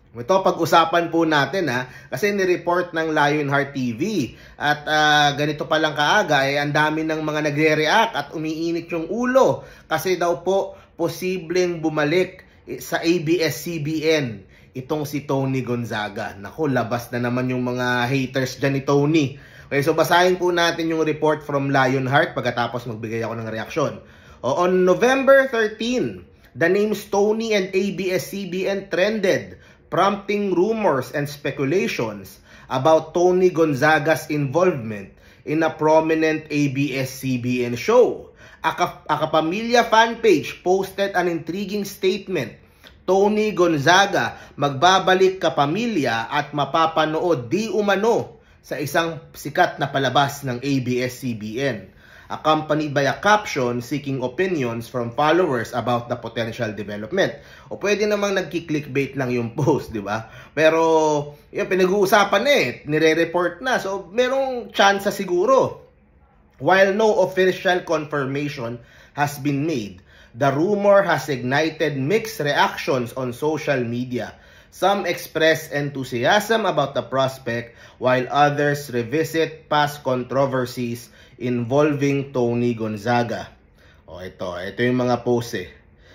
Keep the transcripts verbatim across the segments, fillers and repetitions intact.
Ito, pag-usapan po natin ha, kasi ni-report ng Lionheart T V at uh, ganito pa lang kaaga, eh, ang dami ng mga nagre-react at umiinit yung ulo kasi daw po posibleng bumalik sa A B S C B N itong si Tony Gonzaga. Naku, labas na naman yung mga haters dyan ni Tony. Okay, so basahin po natin yung report from Lionheart pagkatapos magbigay ako ng reaksyon. O, on November thirteenth, the names Tony and A B S C B N trended, prompting rumors and speculations about Tony Gonzaga's involvement in a prominent A B S C B N show. A, Ka a Kapamilya fan page posted an intriguing statement. Tony Gonzaga magbabalik Kapamilya at mapapanood di umano sa isang sikat na palabas ng A B S C B N, accompanied by a caption seeking opinions from followers about the potential development. O pwede namang nagki-clickbait lang yung post, di ba? Pero yung pinag-uusapan na eh, nire-report na. So merong chance siguro. While no official confirmation has been made, the rumor has ignited mixed reactions on social media. Some express enthusiasm about the prospect, while others revisit past controversies involving Tony Gonzaga. O ito, ito yung mga post eh.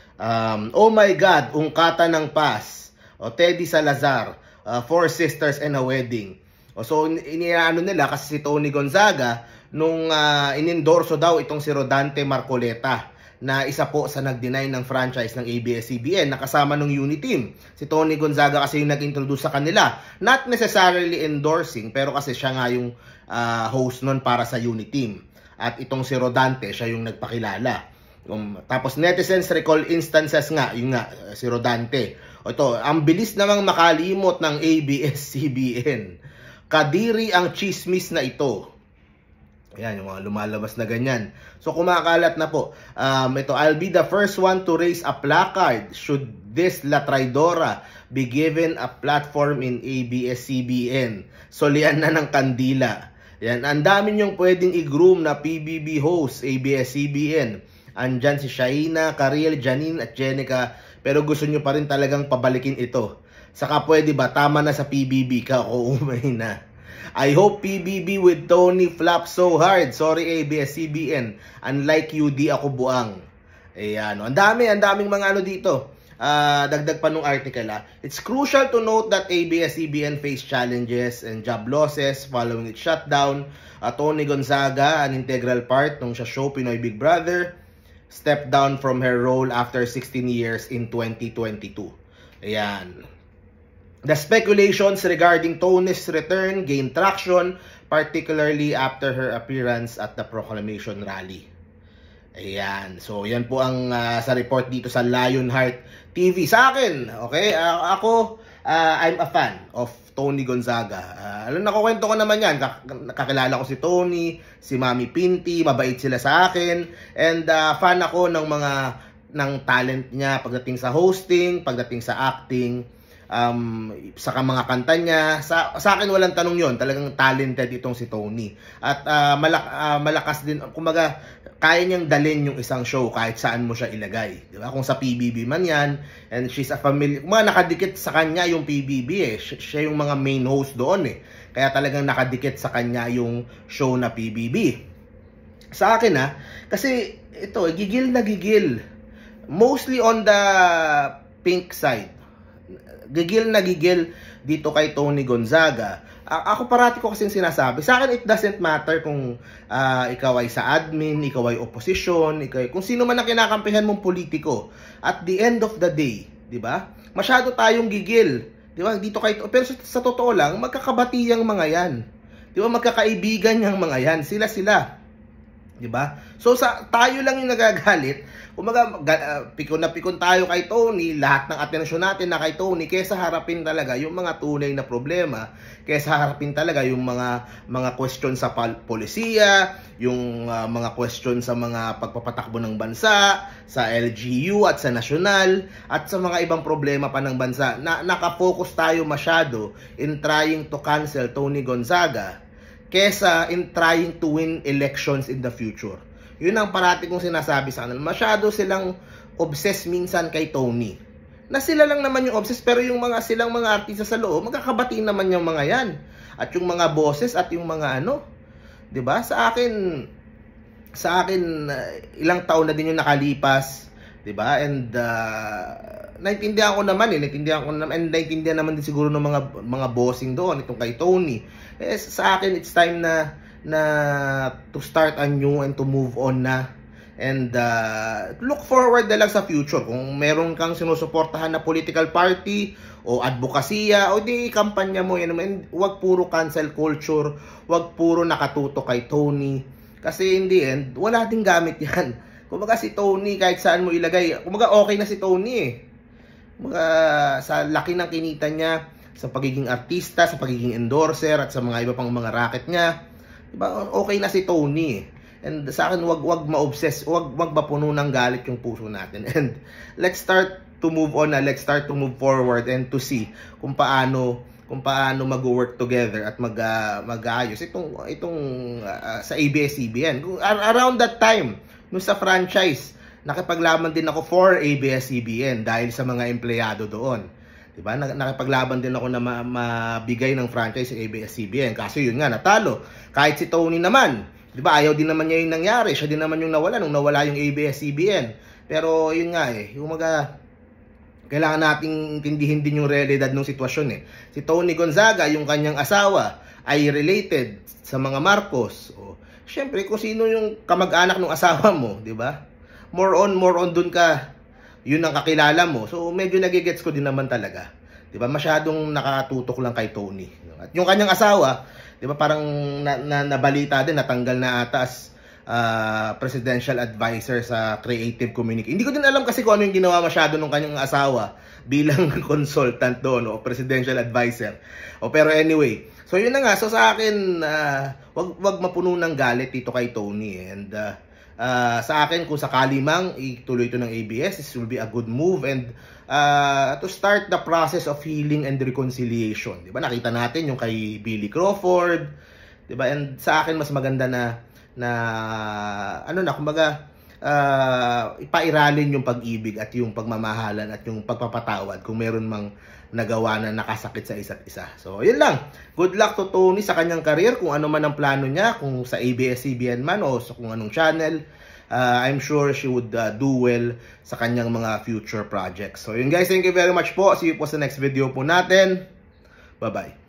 Um, oh my God, ungkata ng past. O Teddy Salazar, uh, Four Sisters and a Wedding. O so, iniano nila kasi si Tony Gonzaga, nung uh, inendorso daw itong si Rodante Marcoleta, na isa po sa nag-deny ng franchise ng A B S C B N, nakasama ng Uniteam. Si Tony Gonzaga kasi yung nag-introduce sa kanila. Not necessarily endorsing, pero kasi siya nga yung uh, host nun para sa Uniteam. At itong si Rodante, siya yung nagpakilala. Um, tapos netizens recall instances nga, yung nga, uh, si Rodante. O ito, ang bilis namang makalimot ng A B S C B N. Kadiri ang chismis na ito. Ayan, yung mga lumalabas na ganyan. So, kumakalat na po. Um, ito, I'll be the first one to raise a placard should this La Traidora be given a platform in A B S C B N. Solian na ng kandila. Ayan, ang dami niyong pwedeng i-groom na P B B host, A B S C B N. Andyan si Shaina, Kariel, Janine at Jenica. Pero gusto niyo pa rin talagang pabalikin ito. Saka pwede ba, tama na sa P B B ka, uumay na. I hope P B B with Tony flops so hard. Sorry A B S C B N. Unlike you, di ako buang. Ayan. Ang dami, ang daming mga ano dito. Uh, dagdag pa nung article ah. It's crucial to note that A B S C B N faced challenges and job losses following its shutdown. Uh, Tony Gonzaga, an integral part nung siya show Pinoy Big Brother, stepped down from her role after sixteen years in twenty twenty-two. Ayan. The speculations regarding Tony's return gained traction, particularly after her appearance at the Proclamation Rally. Ayan. So, yan po ang uh, sa report dito sa Lionheart T V. Sa akin, okay, uh, ako, uh, I'm a fan of Tony Gonzaga. Uh, alam, nakukwento ko naman yan. Nakakilala ko si Tony, si Mami Pinty, mabait sila sa akin. And uh, fan ako ng mga ng talent niya pagdating sa hosting, pagdating sa acting. Um, sa mga kanta niya, sa, sa akin walang tanong yon, talagang talented itong si Tony at uh, malak, uh, malakas din, kumaga kaya niyang dalhin yung isang show kahit saan mo siya ilagay, di ba? Kung sa P B B man yan, and she's a familiar, mga nakadikit sa kanya yung P B B eh, siya yung mga main host doon eh, kaya talagang nakadikit sa kanya yung show na P B B. Sa akin ah, kasi ito, gigil na gigil, mostly on the pink side. Gigil na gigil dito kay Tony Gonzaga. A ako parati ko kasing sinasabi, sa akin it doesn't matter kung uh, ikaw ay sa admin, ikaw ay oposisyon, ikaw ay, kung sino man ang kinakampihan mong politiko. At the end of the day, di ba? Masyado tayong gigil, di ba? Dito kay, pero sa, sa totoo lang, magkakabati yang mga yan. Di ba? Magkakaibigan yang mga yan. Sila sila. Di ba? So sa tayo lang yung nagagalit. Kumaga, uh, pikon na pikon tayo kay Tony, lahat ng atensyon natin na kay Tony, kaysa harapin talaga yung mga tunay na problema, kaysa harapin talaga yung mga mga question sa polisiya, yung uh, mga question sa mga pagpapatakbo ng bansa, sa L G U at sa nasyonal, at sa mga ibang problema pa ng bansa. Na nakafocus tayo masyado in trying to cancel Tony Gonzaga, kesa in trying to win elections in the future. Yun ang parati kong sinasabi sa kanila. Masyado silang obsessed minsan kay Tony. na sila lang naman yung obsessed, pero yung mga silang mga artista sa loob, magkakabati naman yung mga yan. At yung mga bosses at yung mga ano, 'di ba? Sa akin sa akin uh, ilang taon na din yung nakalipas, 'di ba? And uh, naintindihan ko naman, eh, naintindihan ko naman, and naintindihan naman din siguro ng mga mga bossing doon itong kay Tony. Eh, sa akin it's time na na to start anew and to move on na, and uh, look forward na lang sa future. Kung meron kang sinusuportahan na political party o advokasya, o di kampanya mo yan, and wag puro cancel culture, wag puro nakatuto kay Tony, kasi in the end wala ding gamit yan. Kumbaga si Tony, kahit saan mo ilagay, kumbaga okay na si Tony eh. Kumbaga sa laki ng kinita niya, sa pagiging artista, sa pagiging endorser, at sa mga iba pang mga racket niya, diba, okay na si Tony eh. And sa akin, wag wag ma-obsess, wag wag mapuno ng galit yung puso natin. And let's start to move on na, let's start to move forward and to see kung paano kung paano mag-work together at mag uh, mag-ayos itong itong uh, sa A B S C B N. Around that time, no, sa franchise, nakipaglaban din ako for A B S C B N dahil sa mga empleyado doon. Diba? Nakipaglaban din ako na ma mabigay ng franchise sa A B S C B N. Kasi yun nga, natalo. Kahit si Tony naman, diba, ayaw din naman niya yung nangyari. Siya din naman yung nawala nung nawala yung A B S C B N. Pero yun nga eh, yung mga kailangan nating intindihin din yung realidad ng sitwasyon eh. Si Tony Gonzaga, yung kanyang asawa, ay related sa mga Marcos. O, syempre, kung sino yung kamag-anak ng asawa mo, diba? More on, more on dun ka, yun ang kakilala mo. So medyo nagigets ko din naman talaga. 'Di ba? Masyadong nakatutok lang kay Tony. At yung kanyang asawa, 'di ba, parang na, na, nabalita din, natanggal na ata as uh, presidential advisor sa creative communication. Hindi ko din alam kasi kung ano yung ginawa masyado ng kanyang asawa bilang consultant doon o presidential advisor. O pero anyway, so yun na nga. So sa akin, uh, wag wag mapuno ng galit dito kay Tony, and uh, Uh, sa akin, kung sakali mang ituloy ito ng A B S, this will be a good move, and uh, to start the process of healing and reconciliation. Diba? Nakita natin yung kay Billy Crawford, diba? And sa akin, mas maganda na na ano na, kumbaga uh, ipairalin yung pag-ibig at yung pagmamahalan at yung pagpapatawad kung meron mang nagawa na nakasakit sa isa't isa. So, yun lang. Good luck to Tony sa kanyang career, kung ano man ang plano niya, kung sa A B S C B N man o sa kung anong channel. Uh, I'm sure she would uh, do well sa kanyang mga future projects. So, yun guys, thank you very much po. See you po sa next video po natin. Bye-bye.